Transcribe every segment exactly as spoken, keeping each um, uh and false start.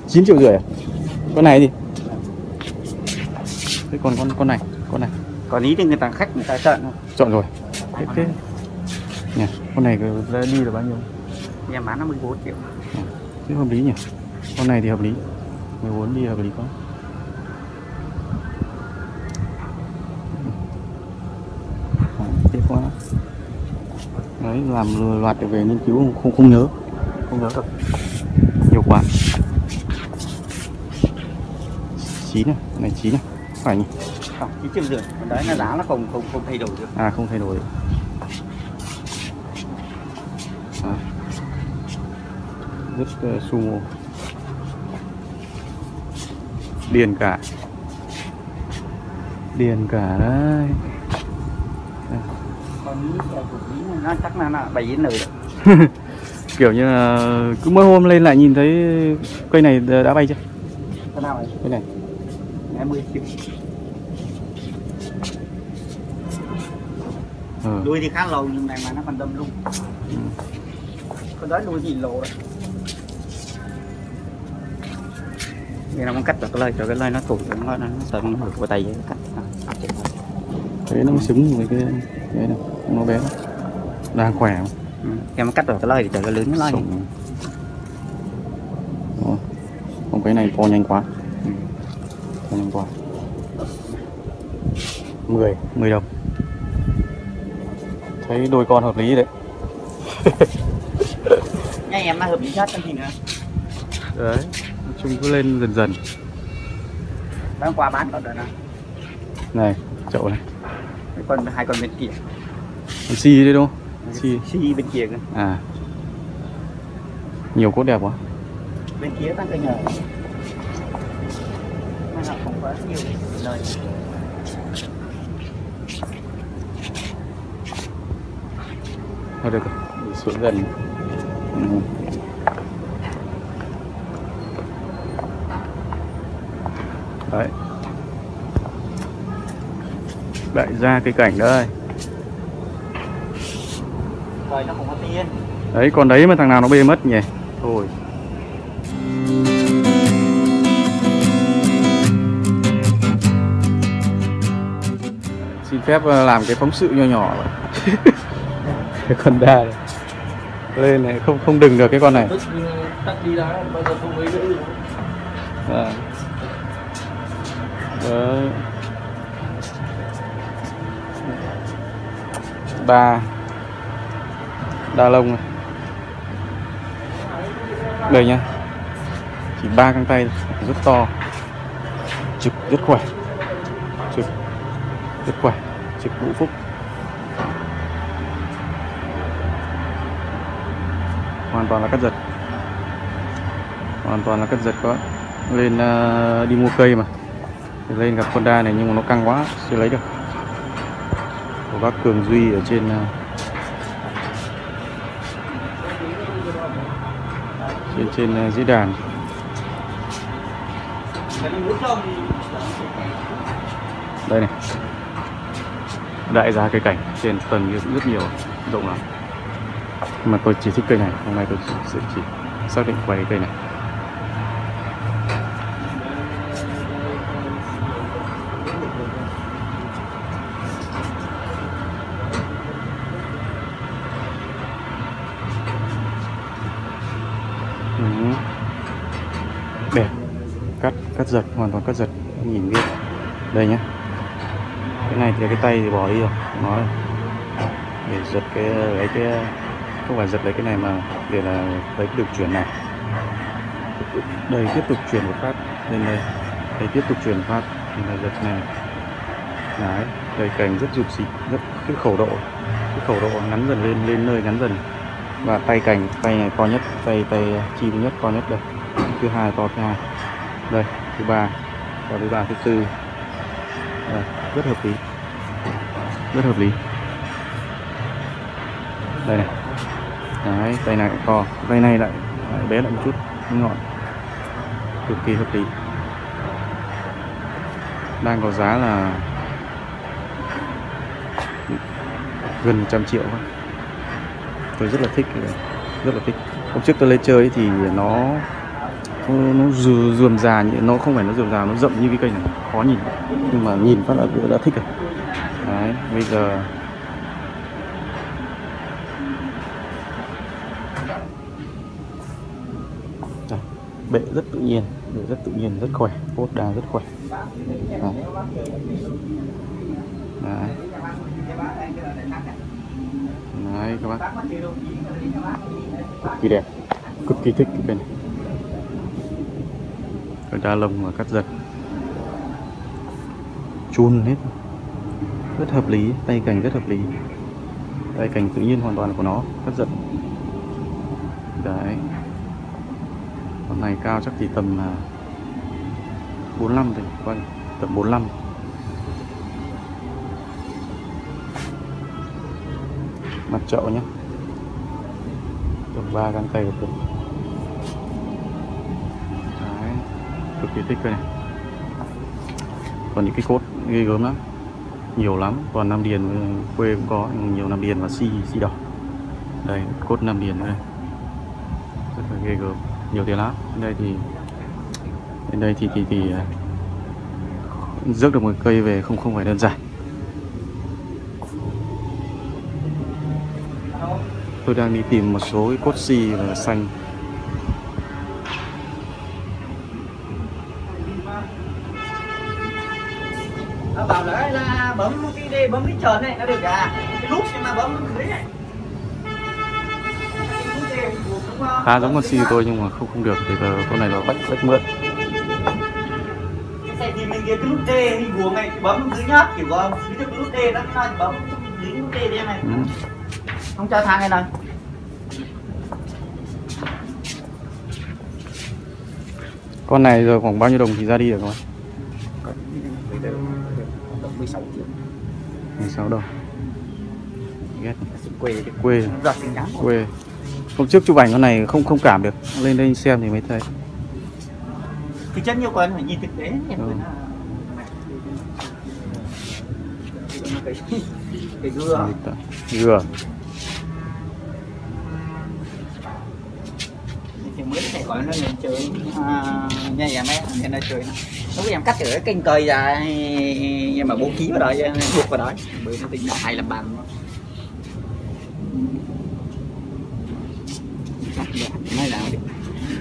chín triệu rưỡi à? Con này gì? Thế còn con con này, con này. Còn ý thì người ta khách người ta chọn không? Chọn rồi. Thế thế. Nhỉ, con này đi là bao nhiêu? Nhà bán nó mười bốn triệu. À, thế hợp lý nhỉ. Con này thì hợp lý. mười bốn đi hợp lý quá. Thế quá. Đấy, làm loạt để về nghiên cứu không không, không nhớ. Không nhớ được. Nhiều quá. chín này, con này chín này. Phải nhỉ? Không, chín triệu rưỡi. Còn đấy là giá nó không không không thay đổi được. À không thay đổi được. À. Rất uh, sumo. Điền cả. Điền cả đấy. Còn ý nó chắc là nó bảy đến lời rồi. Kiểu như là cứ mỗi hôm lên lại nhìn thấy cây này đã bay chưa? Cái nào ấy? Cây này hai mươi triệu. Ừ. Đuôi thì khá lâu nhưng này mà nó còn đâm luôn. Ừ. Con đấy đuôi gì lộ rồi. Bây giờ nó muốn cắt vào cái lời cho cái lời nó tụt nó nó sợ nó hụt vào tay vậy cắt. Thế nó mới xứng với cái cái này, nó bé đang khỏe không? Ừ. Em nó cắt vào cái lời thì cho cái lớn nó lời. Không, cái này to nhanh quá. Ừ. To nhanh quá. mười, mười đồng. Thấy đôi con hợp lý đấy. Nha em nó hợp lý hết thì nữa. Đấy, nói chung cứ lên dần dần. Bán qua bán còn được nào. Này, chậu này. Còn hai con bên kia. Con si đấy đúng không? Si. Si bên kia cơ. À. Nhiều cốt đẹp quá. Bên kia tăng cây nhờ. Nó không có nhiều lời. Thôi được rồi, đi xuống gần. Ừ. Đấy. Đại ra cái cảnh đây. Rồi nó không có tiền. Đấy, còn đấy mà thằng nào nó bê mất nhỉ? Thôi. Xin phép làm cái phóng sự nho nhỏ vậy. Cái con đa này. Lên này không không đừng được cái con này. À. Đấy. Đa đa lông này. Đây nhá. Chỉ ba găng tay rất to. Trực rất khỏe. Trực rất khỏe. Trực Vũ Phúc. Hoàn toàn là cắt giật. Hoàn toàn là cắt giật các bạn. Lên uh, đi mua cây mà. Thì lên gặp con đa này nhưng mà nó căng quá chưa lấy được. Của bác Cường Duy ở trên uh, trên trên uh, diễn đàn. Đây này. Đại gia cây cảnh trên tầng rất nhiều, rộng lắm. Nhưng mà tôi chỉ thích cây này, hôm nay tôi sẽ chỉ xác định quay cây này. Ừ. Đẹp, cắt cắt giật, hoàn toàn cắt giật, nhìn biết. Đây nhá. Cái này thì cái tay thì bỏ đi rồi, nói để giật cái lấy cái không phải giật lấy cái này mà để là lấy cái đường chuyển này. Đây tiếp tục chuyển một phát lên đây, đây tiếp tục chuyển phát thì là giật này. Đấy, đây cành rất rụt xịt, rất cái khẩu độ, cái khẩu độ ngắn dần lên lên nơi ngắn dần. Và tay cành, tay này to nhất, tay tay chi thứ nhất to nhất đây, thứ hai to thứ hai, đây thứ ba, và thứ ba thứ tư, đây, rất hợp lý, rất hợp lý. Đây này, đấy, tay này to, tay này lại, lại bé lại một chút, ngọn, cực kỳ hợp lý. Đang có giá là gần một trăm triệu. Tôi rất là thích, rất là thích. Hôm trước tôi lên chơi thì nó nó, nó dừ, rườm rà, nó không phải nó rườm rà, nó rậm như cái cây này, khó nhìn, nhưng mà nhìn phát đã, đã thích rồi. Đấy, bây giờ đây, bệ rất tự nhiên, bệ rất tự nhiên, rất khỏe, cốt đa rất khỏe. Đấy. Đấy. Đấy các bác, cực kỳ đẹp, cực kỳ thích cái cây này. Cái đa lông mà cắt giật chun hết, rất hợp lý, tay cành rất hợp lý, tay cành tự nhiên hoàn toàn của nó, cắt giật. Đấy, con này cao chắc chỉ tầm là bốn mươi lăm thôi, coi tầm bốn mươi lăm. Mặt chậu nhé, tầm ba găng tay được. Đấy, cực kỳ thích cây này. Còn những cái cốt ghê gớm lắm, nhiều lắm, toàn Nam Điền, quê cũng có nhiều Nam Điền và si si đỏ. Đây cốt Nam Điền đây, rất là ghê gớm, nhiều tiền lắm. Bên đây thì bên đây thì thì thì rước được một cây về không không phải đơn giản. Tôi đang đi tìm một số cái cốt si và xanh. Nó bảo là, là bấm cái đây, bấm cái tròn này nó được à, cái nút nhưng mà bấm dưới này. Khá giống con si của tôi nhưng mà không không được, thì giờ con này là bách bách mượn. Cái thì mình cái nút D hình vuông này bấm dưới nhá, kiểu có ví dụ cái nút D nó nó bấm dưới nút D đây này. Ừ. Không cho thang cái này. Con này giờ khoảng bao nhiêu đồng thì ra đi được không? mười sáu triệu. mười sáu đồng. Ghét. Quê quê. Giọt xinh trắng. Quê. Hôm trước chụp ảnh con này không không cảm được, lên đây xem thì mới thấy. Thì chất nhiều con phải nhìn thực tế. Ừ. Cái, cái gưa. Gưa. Thì mới thầy gọi nó lên chơi à, nha em ấy, nên nó chơi nó. Lúc em cắt cái kênh cây ra nhưng mà bố ký vào đó, buộc vào đó, bởi nó tính là hai làm bằng. Mới làm đi.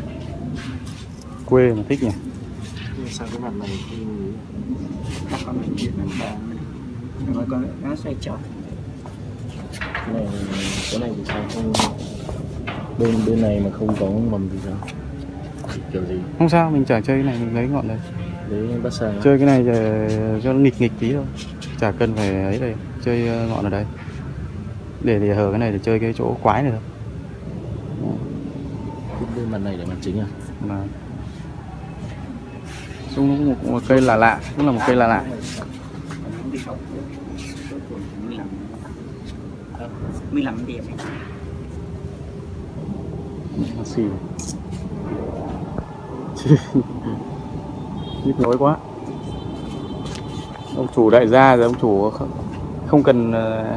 Quê mà thích nhỉ. Sao cái mặt này thì các con mình biết làm bằng. Rồi con nó xoay chót. Cái này, cái này thì sao không, bên bên này mà không có mầm thì sao, kiểu gì? Không sao, mình chả chơi cái này, mình lấy ngọn đây. Lấy bắt xa. Chơi cái này để cho nó nghịch nghịch tí thôi, chả cần phải ấy đây, chơi ngọn ở đây. Để để hở cái này để chơi cái chỗ quái này thôi. Bên mặt này để mặt chính à? Mà cũng một, một cây lạ lạ, cũng là một cây lạ lạ. mười lăm điểm. Xì. Nhức nhối quá. Ông chủ đại gia rồi, ông chủ không, không cần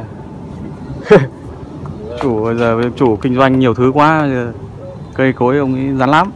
chủ giờ ông chủ kinh doanh nhiều thứ quá, giờ cây cối ông ấy rắn lắm.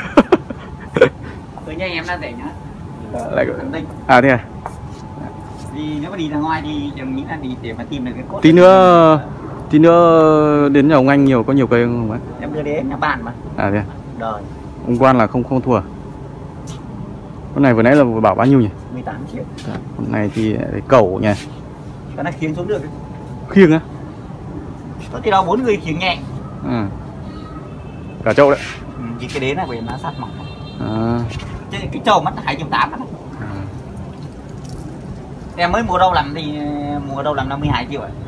Tôi nhớ em đã để nhá. Lại à thế à? Đi nếu mà đi ra ngoài thì đừng nghĩ là đi để mà tìm được cái cốt. Tí nữa tí nữa đến nhà ông anh nhiều có nhiều cây không ạ? Em đưa đến nhà bạn mà. À thế à? Rồi. Ông quan là không không thua. Con này vừa nãy là bảo bao nhiêu nhỉ? mười tám triệu. Con này thì cẩu nhỉ. Con này khiêng xuống được. Khiêng á? Có thì đâu bốn người khiêng nhẹ. Ừ. Cả trâu đấy. Ừ, vì cái đế này bởi nó sát mỏng. À. Chứ cái trâu mất hai triệu tám đó. À. Em mới mua đâu làm thì mua đâu làm năm mươi hai triệu rồi.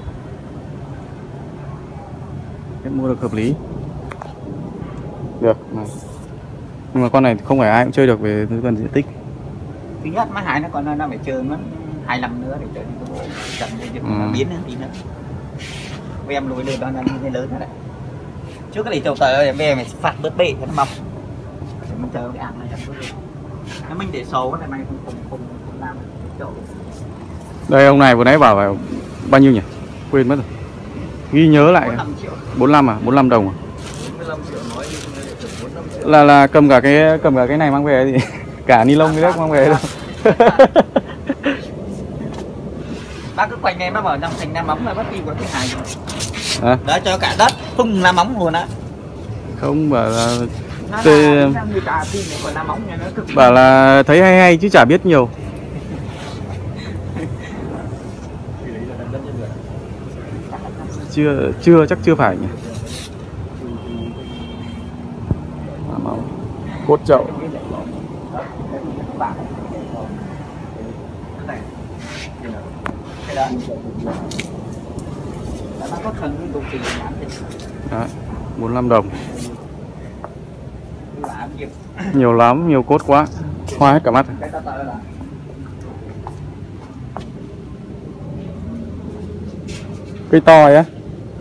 Em mua được hợp lý. Được này. Nhưng mà con này không phải ai cũng chơi được về phần diện tích. Thứ nhất má hai nó còn nó phải chơi nó hai năm nữa để chơi cái bộ chậm để nó biến nữa tí nữa. Với em lùi lên đó là như lớn rồi đấy. Trước cái này trâu tờ em về mày phạt bớt bể cho nó mọc. Để mình chờ cái ăn này cho nó mình để sầu cái này mày không không không, không làm chỗ. Đây ông này vừa nãy bảo là bao nhiêu nhỉ? Quên mất rồi. Ghi nhớ lại. bốn mươi lăm triệu. bốn mươi lăm à? bốn mươi lăm đồng à? bốn mươi lăm triệu nói để bốn mươi lăm triệu. là là cầm cả cái cầm cả cái này mang về thì cả ni lông cái nước mang về đâu. Bác cứ quanh em nó bảo năm thành năm móng là bác đi có cái hài rồi. À? Đó cho cả đất phun năm móng luôn á. Không bảo là Nó Tê... là như cả phim này còn năm móng nha, nó cực. Bảo là thấy hay hay chứ chả biết nhiều. Chưa chưa chắc chưa phải nhỉ. Cốt chậu. Đấy, bốn mươi lăm đồng. Nhiều lắm, nhiều cốt quá. Hoa hết cả mắt. Cây to á.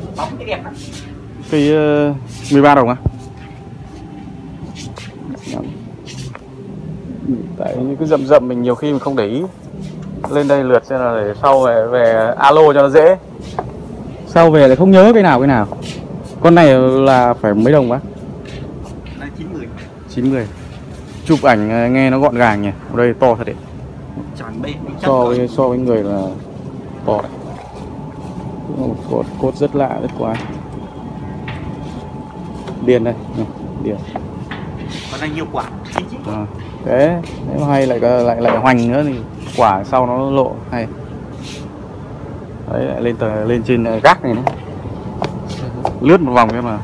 Cây uh, mười ba đồng á. Tại những cái rậm rậm mình nhiều khi mình không để ý. Lên đây lượt xem là để sau về, về alo cho nó dễ. Sau về lại không nhớ cái nào cái nào. Con này là phải mấy đồng á? chín mươi. Chụp ảnh nghe nó gọn gàng nhỉ. Ở đây to thật đấy. So với so với người là to đấy. Cốt, cốt rất lạ, rất quá. Điền đây, điền. Còn này nhiều quả. À, thế nếu hay lại lại lại hoành nữa thì quả sau nó lộ hay. Đấy, lại lên tờ lên trên gác này nữa. Lướt một vòng cái mà.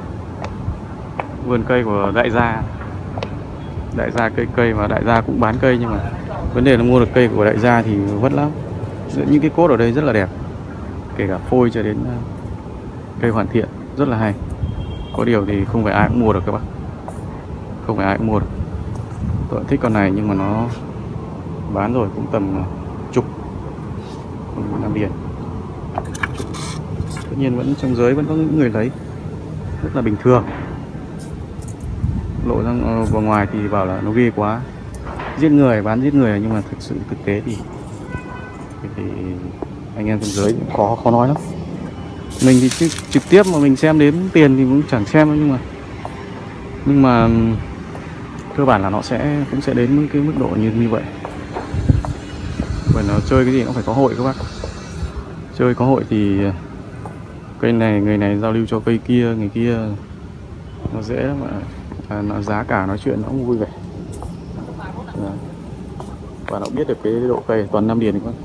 Vườn cây của đại gia. Đại gia cây cây mà đại gia cũng bán cây, nhưng mà vấn đề là mua được cây của đại gia thì vất lắm. Những cái cốt ở đây rất là đẹp, kể cả phôi cho đến cây hoàn thiện rất là hay. Có điều thì không phải ai cũng mua được các bác, không phải ai cũng mua được. Tôi thích con này nhưng mà nó bán rồi cũng tầm chục năm điền. Tất nhiên vẫn trong giới vẫn có những người lấy, rất là bình thường. Lộ ra vào ngoài thì bảo là nó ghê quá, giết người, bán giết người, nhưng mà thực sự thực tế thì thì, thì anh em trong giới cũng khó khó nói lắm. Mình thì trực, trực tiếp mà mình xem đến tiền thì cũng chẳng xem, nhưng mà nhưng mà cơ bản là nó sẽ cũng sẽ đến cái mức độ như như vậy. Bởi nó chơi cái gì cũng phải có hội các bác. Chơi có hội thì cây này người này giao lưu cho cây kia, người kia nó dễ lắm mà. À, nó giá cả nói chuyện nó cũng vui vẻ. Đấy. Và nó biết được cái độ cây toàn năm điền quá.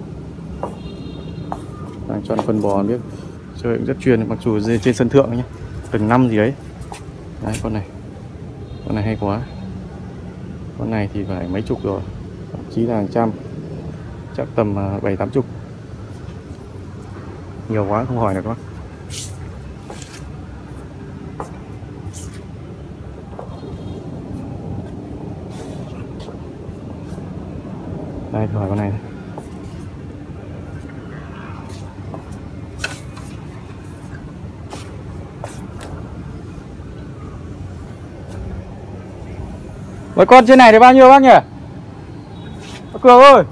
Đang cho nó phân bò biết. Chơi cũng rất chuyên, mặc dù trên sân thượng nhé, từng năm gì đấy. Đấy, con này con này hay quá. Con này thì phải mấy chục rồi, thậm chí là hàng trăm, chắc tầm bảy tám chục. Nhiều quá không hỏi được quá. Đây, thử hỏi con này này. Mấy con trên này thì bao nhiêu bác nhỉ? Bác Cường ơi,